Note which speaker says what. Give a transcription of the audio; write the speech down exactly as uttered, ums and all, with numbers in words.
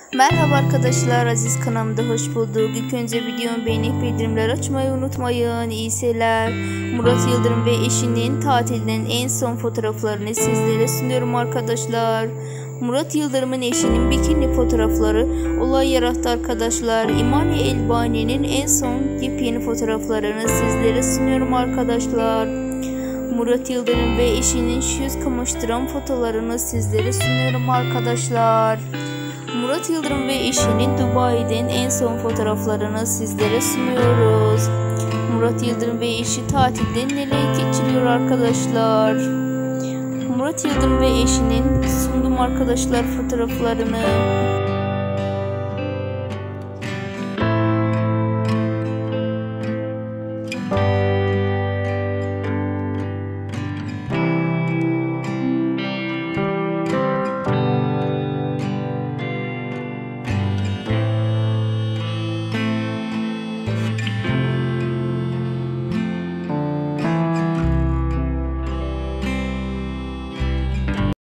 Speaker 1: Merhaba arkadaşlar, Aziz kanalımda hoş bulduk. İlk önce videomu beğenip bildirimler açmayı unutmayın. İyi seyirler. Murat Yıldırım ve eşinin tatilinin en son fotoğraflarını sizlere sunuyorum arkadaşlar. Murat Yıldırım'ın eşinin bikini fotoğrafları olay yarattı arkadaşlar. İmani Elbani'nin en son yepyeni fotoğraflarını sizlere sunuyorum arkadaşlar. Murat Yıldırım ve eşinin yüz kamaştıran fotoğraflarını sizlere sunuyorum arkadaşlar. Murat Yıldırım ve eşinin Dubai'den en son fotoğraflarını sizlere sunuyoruz. Murat Yıldırım ve eşi tatilde neler geçiriyor arkadaşlar. Murat Yıldırım ve eşinin sundum arkadaşlar fotoğraflarını.